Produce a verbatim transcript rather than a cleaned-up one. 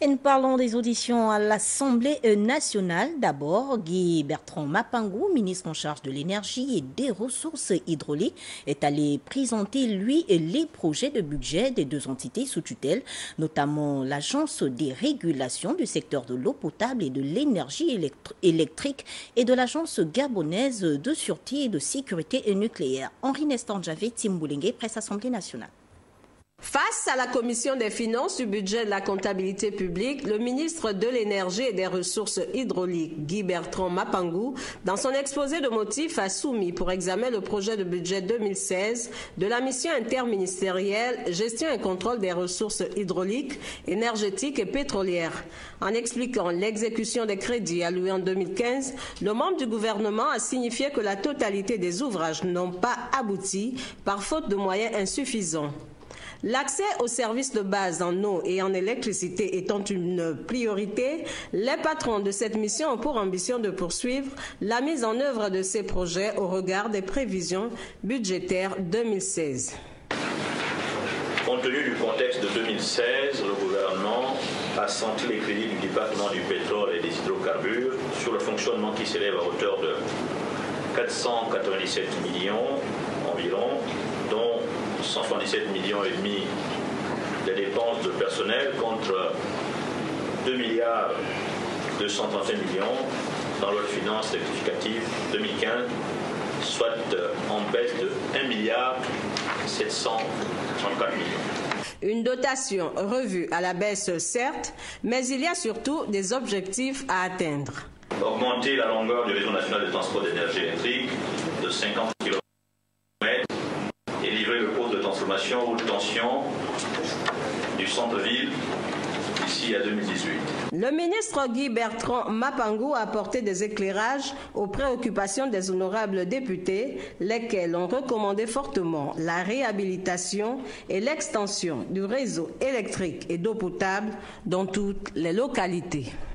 Et nous parlons des auditions à l'Assemblée nationale. D'abord, Guy Bertrand Mapangou, ministre en charge de l'énergie et des ressources hydrauliques, est allé présenter, lui, les projets de budget des deux entités sous tutelle, notamment l'Agence des régulations du secteur de l'eau potable et de l'énergie électrique et de l'Agence gabonaise de sûreté et de sécurité nucléaire. Henri Nestor Javé, Tim Boulengue, presse Assemblée nationale. Face à la commission des finances du budget de la comptabilité publique, le ministre de l'énergie et des ressources hydrauliques, Guy Bertrand Mapangou, dans son exposé de motifs, a soumis pour examen le projet de budget deux mille seize de la mission interministérielle Gestion et contrôle des ressources hydrauliques, énergétiques et pétrolières. En expliquant l'exécution des crédits alloués en deux mille quinze, le membre du gouvernement a signifié que la totalité des ouvrages n'ont pas abouti par faute de moyens insuffisants. L'accès aux services de base en eau et en électricité étant une priorité, les patrons de cette mission ont pour ambition de poursuivre la mise en œuvre de ces projets au regard des prévisions budgétaires deux mille seize. Compte tenu du contexte de deux mille seize, le gouvernement a centré les crédits du département du pétrole et des hydrocarbures sur le fonctionnement qui s'élève à hauteur de quatre cent quatre-vingt-dix-sept millions environ, dont cent soixante-dix-sept millions et demi des dépenses de personnel contre deux milliards deux cent trente et un millions dans la loi de finances rectificative deux mille quinze, soit en baisse de un milliard sept cent trente-quatre millions. Une dotation revue à la baisse, certes, mais il y a surtout des objectifs à atteindre. Augmenter la longueur du réseau national de transport d'énergie électrique de cinquante kilomètres et livrer le pôle de transformation haute tension du centre-ville d'ici à deux mille dix-huit. Le ministre Guy Bertrand Mapangou a apporté des éclairages aux préoccupations des honorables députés, lesquels ont recommandé fortement la réhabilitation et l'extension du réseau électrique et d'eau potable dans toutes les localités.